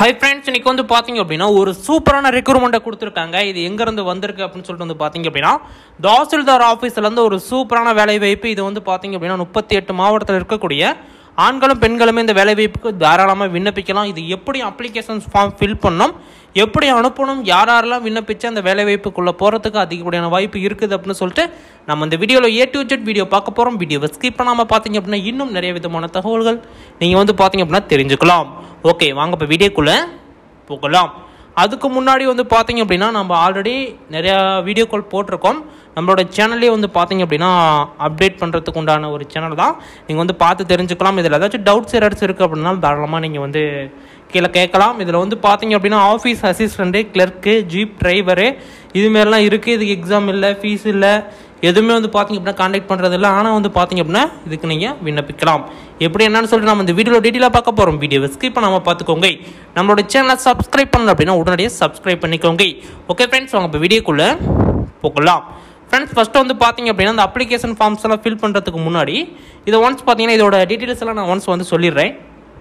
Hi friends, இன்னைக்கு வந்து பாத்தீங்க அப்படினா ஒரு சூப்பரான ரெக்ரூட்மென்ட் கொடுத்திருக்காங்க. இது எங்க இருந்து வந்திருக்கு அப்படினு சொல்லிட்டு வந்து பாத்தீங்க அப்படினா தாசில்தார் ஆபீஸ்ல இருந்து ஒரு சூப்பரான வேலை வாய்ப்பு. இது வந்து பாத்தீங்க அப்படினா 38 மாவட்டத்துல இருக்கக்கூடிய ஆண்களும் பெண்களும் இந்த வேலை வாய்ப்புக்கு தாராளமா விண்ணப்பிக்கலாம். இது எப்படி அப்ளிகேஷன்ஸ் ஃபார்ம் ஃபில் பண்ணனும், எப்படி அனுப்பணும், யாரெல்லாம் விண்ணப்பிச்சு அந்த வேலை வாய்ப்புக்குள்ள போறதுக்கு அதிகப்படியான வாய்ப்பு இருக்குது அப்படினு சொல்லிட்டு நம்ம இந்த வீடியோல A to Z வீடியோ பார்க்க போறோம். வீடியோவை ஸ்கிப் பண்ணாம பாத்தீங்க அப்படினா இன்னும் நிறைய விதமான தகவல்கள் நீங்க வந்து பாத்தீங்க அப்படினா தெரிஞ்சுக்கலாம். ஓகே, வாங்க இப்ப வீடியோக்குள்ள போகலாம். அதுக்கு முன்னாடி வந்து பாத்தீங்க அப்படினா நம்ம ஆல்ரெடி நிறைய வீடியோ கால் போட்டிருக்கோம். நம்மளோட சேனல்லே வந்து பாத்தீங்க அப்படினா அப்டேட் பண்றதுக்கு உண்டான ஒரு சேனல் தான். நீங்க வந்து பார்த்து தெரிஞ்சுக்கலாம். இதுல ஏதாச்சும் டவுட்ஸ் எரர்ஸ் இருக்கு அப்படினா தாராளமா நீங்க வந்து கீழே கேட்கலாம். இதில் வந்து பார்த்தீங்க அப்படின்னா office assistant, clerk, jeep driver இது மாதிரிலாம் இருக்குது. இதுக்கு எக்ஸாம் இல்லை, ஃபீஸ் இல்லை, எதுவுமே வந்து பார்த்தீங்க அப்படின்னா கான்டாக்ட் பண்ணுறது இல்லை. ஆனால் வந்து பார்த்தீங்க அப்படின்னா இதுக்கு நீங்கள் விண்ணப்பிக்கலாம். எப்படி என்னன்னு சொல்லிட்டு நம்ம இந்த வீடியோவில் டீட்டெயிலாக பார்க்க போகிறோம். வீடியோவை ஸ்கிப் பண்ணாமல் பார்த்துக்கோங்க. நம்மளோட சேனலை சப்ஸ்கிரைப் பண்ணல அப்படின்னா உடனடியாக சப்ஸ்கிரைப் பண்ணிக்கோங்க. ஓகே ஃப்ரெண்ட்ஸ், வாங்க இப்போ வீடியோக்குள்ளே போகலாம். ஃப்ரெண்ட்ஸ், ஃபஸ்ட்டு வந்து பார்த்தீங்க அப்படின்னா இந்த அப்ளிகேஷன் ஃபார்ம்ஸ் எல்லாம் ஃபில் பண்ணுறதுக்கு முன்னாடி இதை ஒன்ஸ் பார்த்தீங்கன்னா இதோட டீட்டெயில்ஸ் எல்லாம் நான் ஒன்ஸ் வந்து சொல்லிடுறேன்.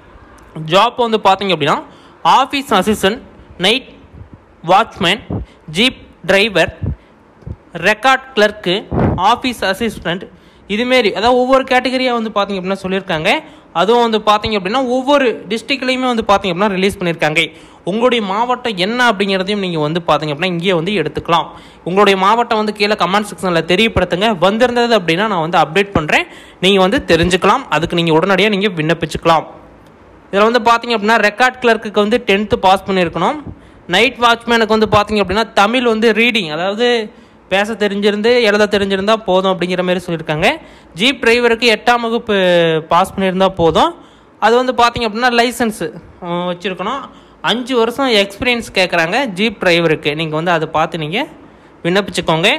ஜாப் வந்து பார்த்தீங்க அப்படின்னா office assistant, night watchman, jeep driver, record clerk, office assistant இதுமாரி அதாவது ஒவ்வொரு கேட்டகரியாக வந்து பார்த்தீங்க அப்படின்னா சொல்லியிருக்காங்க. அதுவும் வந்து பார்த்தீங்க அப்படின்னா ஒவ்வொரு டிஸ்ட்ரிக்ட்லையுமே வந்து பார்த்தீங்க அப்படின்னா ரிலீஸ் பண்ணியிருக்காங்க. உங்களுடைய மாவட்டம் என்ன அப்படிங்கிறதையும் நீங்கள் வந்து பார்த்தீங்க அப்படின்னா இங்கேயே வந்து எடுத்துக்கலாம். உங்களுடைய மாவட்டம் வந்து கீழே கமெண்ட் செக்ஷனில் தெரியப்படுத்துங்க. வந்திருந்தது அப்படின்னா நான் வந்து அப்டேட் பண்ணுறேன், நீங்கள் வந்து தெரிஞ்சுக்கலாம். அதுக்கு நீங்கள் உடனடியாக நீங்கள் விண்ணப்பிச்சுக்கலாம். இதில் வந்து பார்த்தீங்க அப்படின்னா ரெக்கார்ட் கிளர்க்கு வந்து 10th பாஸ் பண்ணியிருக்கணும். நைட் வாட்ச்மேனுக்கு வந்து பார்த்தீங்க அப்படின்னா தமிழ் வந்து ரீடிங் அதாவது பேச தெரிஞ்சிருந்து எழுத தெரிஞ்சிருந்தால் போதும் அப்படிங்கிற மாதிரி சொல்லியிருக்காங்க. ஜீப் டிரைவருக்கு 8ஆம் வகுப்பு பாஸ் பண்ணியிருந்தால் போதும். அது வந்து பார்த்தீங்க அப்படின்னா லைசன்ஸு வச்சுருக்கணும். 5 வருஷம் எக்ஸ்பீரியன்ஸ் கேட்குறாங்க ஜீப் டிரைவருக்கு. நீங்கள் வந்து அதை பார்த்து நீங்கள் விண்ணப்பிச்சுக்கோங்க.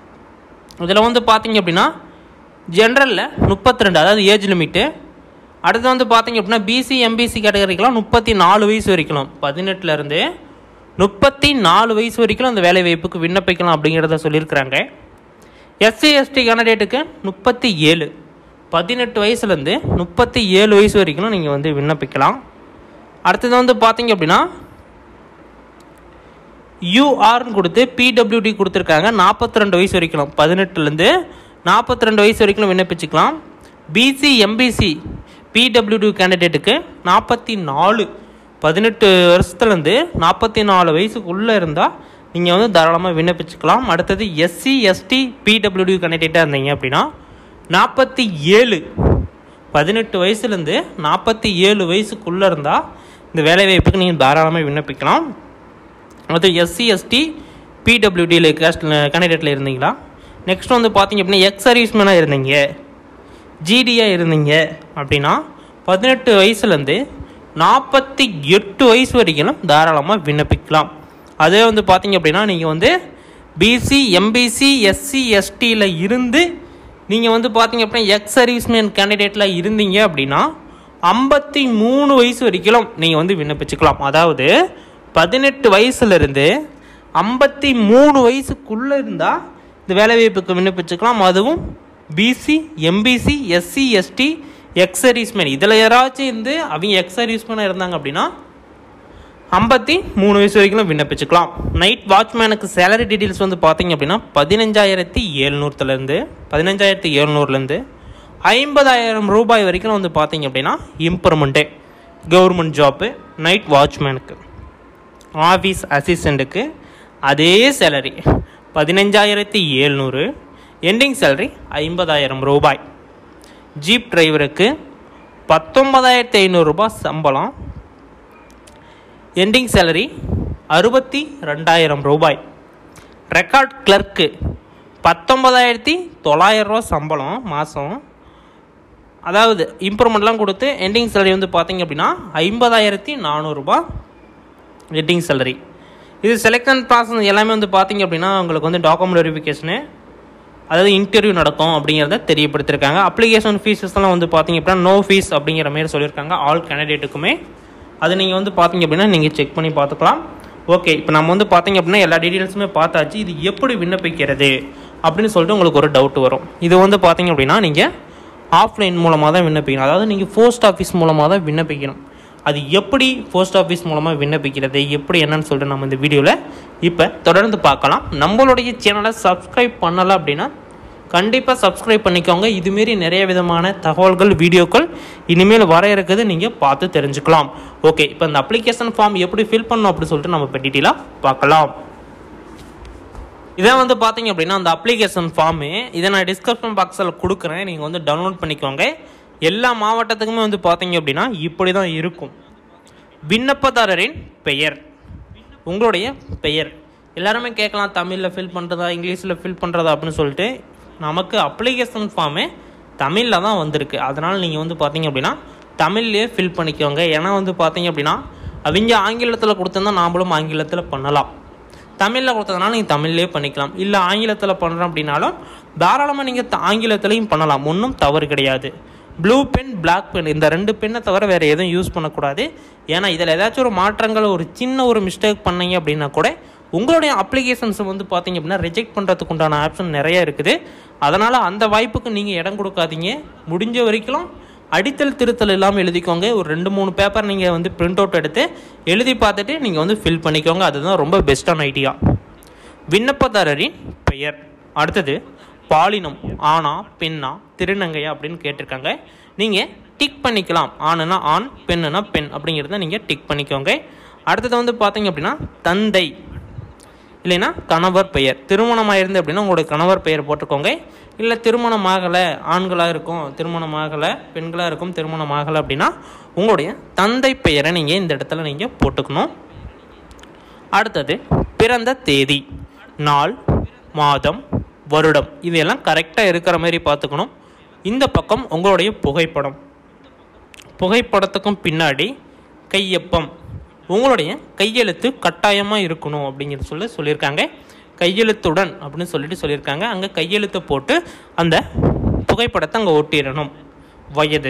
இதில் வந்து பார்த்தீங்க அப்படின்னா ஜென்ரலில் 32 அதாவது ஏஜ் லிமிட்டு. அடுத்து வந்து பார்த்தீங்க அப்படின்னா பிசி எம்பிசி கேட்டகரிக்கெலாம் 34 வயசு வரைக்கும், 18லேருந்து 34 வயசு வரைக்கும் அந்த வேலை வாய்ப்புக்கு விண்ணப்பிக்கலாம் அப்படிங்கிறத சொல்லியிருக்கிறாங்க. எஸ்சி எஸ்டி கேண்டிடேட்டுக்கு 37, 18 வயசுலேருந்து 37 வயசு வரைக்கும் நீங்கள் வந்து விண்ணப்பிக்கலாம். அடுத்தது வந்து பார்த்தீங்க அப்படின்னா யூஆர்னு கொடுத்து பிடபிள்யூடி கொடுத்துருக்காங்க. 42 வயசு வரைக்கும், 18லேருந்து 42 வயசு வரைக்கும் விண்ணப்பிச்சுக்கலாம். பிசி எம்பிசி பிடபிள்யூடி கேண்டிடேட்டுக்கு 44, 18 வருஷத்துலேருந்து 44 வயசுக்குள்ளே இருந்தால் நீங்கள் வந்து தாராளமாக விண்ணப்பிச்சுக்கலாம். அடுத்தது எஸ்சி எஸ்டி பிடபிள்யூடி கேண்டிடேட்டாக இருந்தீங்க அப்படின்னா 47, 18 வயசுலேருந்து 47 வயசுக்குள்ளே இருந்தால் இந்த வேலைவாய்ப்புக்கு நீங்கள் தாராளமாக விண்ணப்பிக்கலாம். அது எஸ்சி எஸ்டி பிடபிள்யூடியில் கேண்டிடேட்டில் இருந்தீங்களா. நெக்ஸ்ட் வந்து பார்த்தீங்க அப்படின்னா எக்ஸ் சர்வீஸ்மேனாக இருந்தீங்க, ஜிடியாக இருந்தீங்க அப்படின்னா 18 வயசுலேருந்து 48 வயசு வரைக்கும் தாராளமாக விண்ணப்பிக்கலாம். அதே வந்து பார்த்தீங்க அப்படின்னா நீங்கள் வந்து பிசி எம்பிசி எஸ்சி எஸ்டியில் இருந்து நீங்கள் வந்து பார்த்தீங்க அப்படின்னா எக்ஸ் சர்வீஸ்மேன் கேண்டிடேட்டில் இருந்தீங்க அப்படின்னா 53 வயசு வரைக்கும் நீங்கள் வந்து விண்ணப்பிச்சுக்கலாம். அதாவது 18 வயசுலேருந்து 53 வயசுக்குள்ளே இருந்தால் இந்த வேலைவாய்ப்புக்கு விண்ணப்பிச்சுக்கலாம். அதுவும் BC MBC SC ST ex serviceman இதில் யாராச்சும் இருந்து அவங்க எக்ஸ் சர்வீஸ்மேனாக இருந்தாங்க அப்படின்னா 53 வயசு வரைக்கும் விண்ணப்பிச்சுக்கலாம். நைட் வாட்ச்மேனுக்கு சேலரி டீட்டெயில்ஸ் வந்து பார்த்தீங்க அப்படின்னா 15,700லேருந்து 50,000 ரூபாய் வரைக்கும் வந்து பார்த்தீங்க அப்படின்னா இம்ப்ரூவ்மெண்ட்டு கவர்மெண்ட் ஜாப்பு. நைட் வாட்ச்மேனுக்கு, ஆஃபீஸ் அசிஸ்டண்ட்டுக்கு அதே சேலரி 15,700, எண்டிங் சேலரி 50,000 ரூபாய். ஜீப் டிரைவருக்கு 19,500 ரூபாய் சம்பளம், எண்டிங் சேலரி 62,000 ரூபாய். ரெக்கார்ட் கிளர்க்கு 19,900 ரூபா சம்பளம் மாதம், அதாவது இம்ப்ரூவ்மெண்ட்லாம் கொடுத்து எண்டிங் சேலரி வந்து பார்த்தீங்க அப்படின்னா 50,400 ரூபாய் எண்டிங் சேலரி. இது செலெக்ஷன் ப்ராசஸ் எல்லாமே வந்து பார்த்தீங்க அப்படின்னா உங்களுக்கு வந்து டாக்குமெண்ட் வெரிஃபிகேஷனு அதாவது இன்டர்வியூ நடக்கும் அப்படிங்கிறத தெரியப்படுத்திருக்காங்க. அப்ளிகேஷன் ஃபீஸஸ்லாம் வந்து பார்த்தீங்க அப்படின்னா நோ ஃபீஸ் அப்படிங்கிற மாதிரி சொல்லியிருக்காங்க ஆல் கேண்டிடேட்டுக்குமே. அது நீங்கள் வந்து பார்த்தீங்க அப்படின்னா நீங்கள் செக் பண்ணி பார்த்துக்கலாம். ஓகே, இப்போ நம்ம வந்து பார்த்தீங்க அப்படின்னா எல்லா டீட்டெயில்ஸுமே பார்த்தாச்சு. இது எப்படி விண்ணப்பிக்கிறது அப்படின்னு சொல்லிட்டு உங்களுக்கு ஒரு டவுட் வரும். இது வந்து பார்த்தீங்க அப்படின்னா நீங்கள் ஆஃப்லைன் மூலமாக தான் விண்ணப்பிக்கணும். அதாவது நீங்கள் போஸ்ட் ஆஃபீஸ் மூலமாக தான் விண்ணப்பிக்கணும். அது எப்படி போஸ்ட் ஆஃபீஸ் மூலமாக விண்ணப்பிக்கிறது எப்படி என்னன்னு சொல்லிட்டு நம்ம இந்த வீடியோவில் இப்போ தொடர்ந்து பார்க்கலாம். நம்மளுடைய சேனலை சப்ஸ்கிரைப் பண்ணலை அப்படின்னா கண்டிப்பாக சப்ஸ்கிரைப் பண்ணிக்கோங்க. இதுமாரி நிறைய விதமான தகவல்கள் வீடியோக்கள் இனிமேல் வர இருக்குது, நீங்கள் பார்த்து தெரிஞ்சுக்கலாம். ஓகே, இப்போ இந்த அப்ளிகேஷன் ஃபார்ம் எப்படி ஃபில் பண்ணணும் அப்படின்னு சொல்லிட்டு நம்ம இப்போ டீட்டெயிலாக பார்க்கலாம். இதை வந்து பார்த்தீங்க அப்படின்னா அந்த அப்ளிகேஷன் ஃபார்மு இதை நான் டிஸ்கிரிப்ஷன் பாக்ஸில் கொடுக்குறேன், நீங்கள் வந்து டவுன்லோட் பண்ணிக்கோங்க. எல்லா மாவட்டத்துக்குமே வந்து பார்த்தீங்க அப்படின்னா இப்படி தான் இருக்கும். விண்ணப்பதாரரின் பெயர், உங்களுடைய பெயர் எல்லாருமே கேட்கலாம், தமிழில் ஃபில் பண்ணுறதா இங்கிலீஷில் ஃபில் பண்ணுறதா அப்படின்னு சொல்லிட்டு. நமக்கு அப்ளிகேஷன் ஃபார்மே தமிழில் தான் வந்திருக்கு, அதனால் நீங்கள் வந்து பார்த்தீங்க அப்படின்னா தமிழ்லேயே ஃபில் பண்ணிக்கோங்க. ஏன்னா வந்து பார்த்தீங்க அப்படின்னா அவங்க ஆங்கிலத்தில் கொடுத்துருந்தா நாமளும் ஆங்கிலத்தில் பண்ணலாம். தமிழில் கொடுத்ததுனால நீங்கள் தமிழ்லேயே பண்ணிக்கலாம். இல்லை ஆங்கிலத்தில் பண்ணுறோம் அப்படின்னாலும் தாராளமாக நீங்கள் ஆங்கிலத்திலையும் பண்ணலாம், ஒன்றும் தவறு கிடையாது. ப்ளூ பென் பிளாக் பென் இந்த 2 பெண்ணை தவிர வேறு எதுவும் யூஸ் பண்ணக்கூடாது. ஏன்னா இதில் ஏதாச்சும் ஒரு மாற்றங்கள் ஒரு சின்ன ஒரு மிஸ்டேக் பண்ணீங்க அப்படின்னா கூட உங்களுடைய அப்ளிகேஷன்ஸை வந்து பார்த்தீங்க அப்படின்னா ரிஜெக்ட் பண்ணுறதுக்கு உண்டான ஆப்ஷன் நிறைய இருக்குது. அதனால் அந்த வாய்ப்புக்கு நீங்கள் இடம் கொடுக்காதீங்க. முடிஞ்ச வரைக்கும் அடித்தல் திருத்தல் இல்லாமல் எழுதிக்கோங்க. ஒரு 2-3 பேப்பர் நீங்கள் வந்து பிரிண்ட் அவுட் எடுத்து எழுதி பார்த்துட்டு நீங்கள் வந்து ஃபில் பண்ணிக்கோங்க. அதுதான் ரொம்ப பெஸ்ட்டான ஐடியா. விண்ணப்பதாரரின் பெயர். அடுத்தது பாலினம், ஆணா பெண்ணா திருநங்கையா அப்படின்னு கேட்டிருக்காங்க. நீங்கள் டிக் பண்ணிக்கலாம். ஆணுனா ஆண், பெண்ணுனா பெண் அப்படிங்கிறத நீங்கள் டிக் பண்ணிக்கோங்க. அடுத்தது வந்து பார்த்தீங்க அப்படின்னா தந்தை இல்லைன்னா கணவர் பெயர். திருமணமாக இருந்து அப்படின்னா உங்களுடைய கணவர் பெயர் போட்டுக்கோங்க. இல்லை திருமணமாகலை, ஆண்களாக இருக்கும், திருமணமாகலை பெண்களாக இருக்கும், திருமணமாகலை அப்படின்னா உங்களுடைய தந்தை பெயரை நீங்கள் இந்த இடத்துல நீங்கள் போட்டுக்கணும். அடுத்தது பிறந்த தேதி, நாள், மாதம், வருடம் இதெல்லாம் கரெக்டாக இருக்கிற மாதிரி பார்த்துக்கணும். இந்த பக்கம் உங்களுடைய புகைப்படம், புகைப்படத்துக்கும் பின்னாடி கையொப்பம், உங்களுடைய கையெழுத்து கட்டாயமாக இருக்கணும் அப்படிங்கிறது சொல்லியிருக்காங்க. கையெழுத்துடன் அப்படின்னு சொல்லியிருக்காங்க. அங்கே கையெழுத்தை போட்டு அந்த புகைப்படத்தை அங்கே ஒட்டிடணும். வயது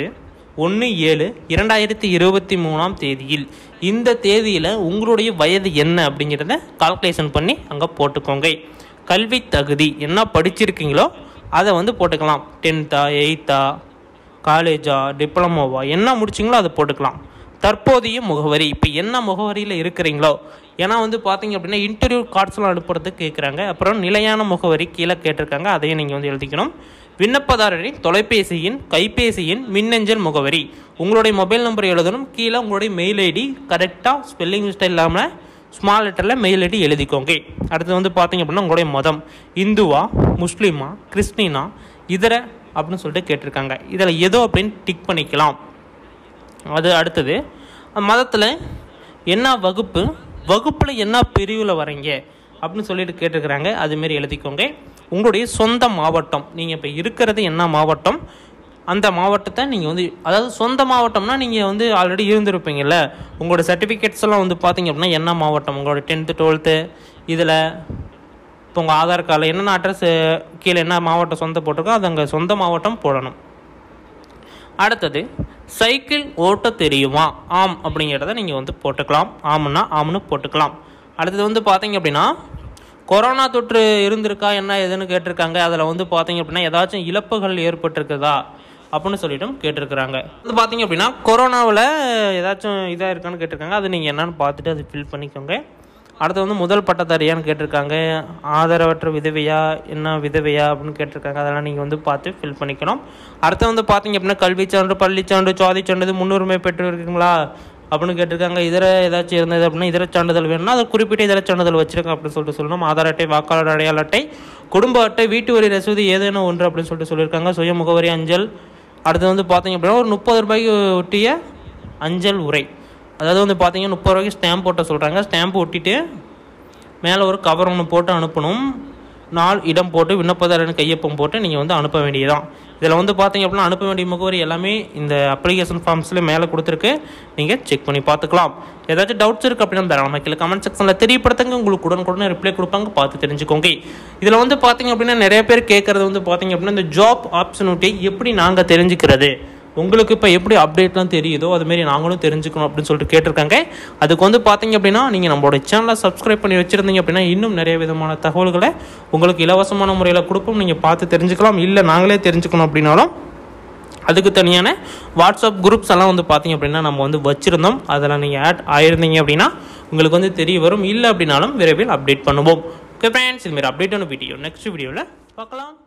1/7/2023 தேதியில், இந்த தேதியில் உங்களுடைய வயது என்ன அப்படிங்கிறத கால்குலேஷன் பண்ணி அங்கே போட்டுக்கோங்க. கல்வி தகுதி என்ன படிச்சிருக்கீங்களோ அதை வந்து போட்டுக்கலாம். 10th 8th காலேஜா டிப்ளமோவா என்ன முடிச்சிங்களோ அதை போட்டுக்கலாம். தற்போதைய முகவரி, இப்போ என்ன முகவரியில் இருக்கிறீங்களோ, ஏன்னா வந்து பார்த்தீங்க அப்படின்னா இன்டர்வியூ கார்ட்ஸ்லாம் அனுப்புறதுக்கு கேட்குறாங்க. அப்புறம் நிலையான முகவரி கீழே கேட்டிருக்காங்க, அதையும் நீங்கள் வந்து எழுதிக்கணும். விண்ணப்பதாரரின் தொலைபேசி எண், கைபேசி எண், மின்னஞ்சல் முகவரி, உங்களுடைய மொபைல் நம்பர் எழுதணும். கீழே உங்களுடைய மெயில் ஐடி கரெக்டாக ஸ்பெல்லிங் மிஸ்டேக் இல்லாமல் ஸ்மால் லெட்டரில் மெயில் ஐடி எழுதிக்கோங்க. அடுத்து வந்து பார்த்தீங்க அப்படின்னா உங்களுடைய மதம் இந்துவா முஸ்லீமா கிறிஸ்டினா இதர அப்படின்னு சொல்லிட்டு கேட்டிருக்காங்க. இதில் ஏதோ அப்படின்னு டிக் பண்ணிக்கலாம். அது அடுத்தது மதத்தில் என்ன வகுப்பு, வகுப்பில் என்ன பிரிவில் வரீங்க அப்படின்னு சொல்லிட்டு கேட்டிருக்கிறாங்க, அதுமாரி எழுதிக்கோங்க. உங்களுடைய சொந்த மாவட்டம், நீங்கள் இப்போ இருக்கிறது என்ன மாவட்டம் அந்த மாவட்டத்தை நீங்கள் வந்து, அதாவது சொந்த மாவட்டம்னா நீங்கள் வந்து ஆல்ரெடி இருந்திருப்பீங்கள்ல, உங்களோட சர்டிஃபிகேட்ஸ் எல்லாம் வந்து பார்த்தீங்க அப்படின்னா என்ன மாவட்டம், உங்களோட 10th 12th இதில் இப்போ உங்கள் ஆதார் கார்டில் என்னென்ன அட்ரஸ் கீழே என்ன மாவட்டம் சொந்த போட்டிருக்கோ அது அங்கே சொந்த மாவட்டம் போடணும். அடுத்தது சைக்கிள் ஓட்ட தெரியுமா, ஆம் அப்படிங்கிறத நீங்கள் வந்து போட்டுக்கலாம். ஆம்னா ஆம்னு போட்டுக்கலாம். அடுத்தது வந்து பார்த்தீங்க அப்படின்னா கொரோனா தொற்று இருந்திருக்கா என்ன எதுன்னு கேட்டிருக்காங்க. அதில் வந்து பார்த்தீங்க அப்படின்னா ஏதாச்சும் இழப்புகள் ஏற்பட்டிருக்குதா அப்படின்னு சொல்லிட்டும் கேட்டிருக்கிறாங்க. அது பார்த்தீங்க அப்படின்னா கொரோனாவில் ஏதாச்சும் இதாக இருக்கான்னு கேட்டிருக்காங்க, அது நீங்கள் என்னன்னு பார்த்துட்டு அது ஃபில் பண்ணிக்கோங்க. அடுத்து வந்து முதல் பட்டதாரியான்னு கேட்டிருக்காங்க. ஆதரவற்ற விதவையா என்ன விதவையா அப்படின்னு கேட்டிருக்காங்க, அதெல்லாம் நீங்கள் வந்து பார்த்து ஃபில் பண்ணிக்கணும். அடுத்து வந்து பார்த்தீங்க அப்படின்னா கல்வி சான்று, பள்ளி சான்று, சாதி சான்றிதழ், முன்னுரிமை பெற்று இருக்கீங்களா அப்படின்னு கேட்டிருக்காங்க. இதர ஏதாச்சும் இருந்தது அப்படின்னா இதர சான்றிதழ் வேணும்னா அது குறிப்பிட்ட இதர சான்றிதழ் வச்சிருக்கேன் அப்படின்னு சொல்லிட்டு சொல்லணும். ஆதார் அட்டை, வாக்காளர் அடையாள அட்டை, குடும்ப அட்டை, வீட்டு வரி ரசீது ஏதேனும் ஒன்று அப்படின்னு சொல்லிட்டு சொல்லியிருக்காங்க. சுய முகவரி அஞ்சல். அடுத்து வந்து பார்த்தீங்க அப்படின்னா ஒரு 30 ரூபாய்க்கு ஒட்டிய அஞ்சல் உரை, அதாவது வந்து பார்த்தீங்கன்னா 30 ரூபாய்க்கு ஸ்டாம்ப் போட்ட சொல்கிறாங்க. ஸ்டாம்ப் ஒட்டிட்டு மேலே ஒரு கவர் ஒன்று போட்டு அனுப்பணும். நாள் இடம் போட்டு விண்ணப்பதாரன் கையொப்பம் போட்டு நீங்கள் வந்து அனுப்ப வேண்டியதான். இதில் வந்து பார்த்தீங்க அப்படின்னா அனுப்ப வேண்டிய முகவரி எல்லாமே இந்த அப்ளிகேஷன் ஃபார்ம்ஸில் மேலே கொடுத்துருக்கு, நீங்கள் செக் பண்ணி பார்த்துக்கலாம். ஏதாச்சும் டவுட்ஸ் இருக்குது அப்படின்னா தாராளமாக கீழே கமெண்ட் செக்ஷனில் தெரியப்படுத்துங்க, உங்களுக்கு உடனுக்குடனே ரிப்ளை கொடுப்பாங்க, பார்த்து தெரிஞ்சுக்கோங்க. இதில் வந்து பார்த்தீங்க அப்படின்னா நிறைய பேர் கேட்குறது வந்து பார்த்தீங்க அப்படின்னா இந்த ஜாப் ஆப்பர்ச்சுனிட்டி எப்படி நாங்கள் தெரிஞ்சுக்கிறது, உங்களுக்கு இப்போ எப்படி அப்டேட்லாம் தெரியுதோ அதுமாரி நாங்களும் தெரிஞ்சுக்கணும் அப்படின்னு சொல்லிட்டு கேட்டிருக்காங்க. அதுக்கு வந்து பார்த்தீங்க அப்படின்னா நீங்கள் நம்மளோட சேனலை சப்ஸ்கிரைப் பண்ணி வச்சுருந்தீங்க அப்படின்னா இன்னும் நிறைய விதமான தகவல்களை உங்களுக்கு இலவசமான முறையில் கொடுப்போம், நீங்கள் பார்த்து தெரிஞ்சுக்கலாம். இல்லை நாங்களே தெரிஞ்சுக்கணும் அப்படின்னாலும் அதுக்கு தனியான வாட்ஸ்அப் குரூப்ஸ் எல்லாம் வந்து பார்த்திங்க அப்படின்னா நம்ம வந்து வச்சுருந்தோம். அதில் நீங்கள் ஆட் ஆயிருந்தீங்க அப்படின்னா உங்களுக்கு வந்து தெரிய வரும். இல்லை அப்படின்னாலும் விரைவில் அப்டேட் பண்ணுவோம். ஓகே ஃப்ரெண்ட்ஸ், இதுமாரி அப்டேட்டான வீடியோ நெக்ஸ்ட் வீடியோவில் பார்க்கலாம்.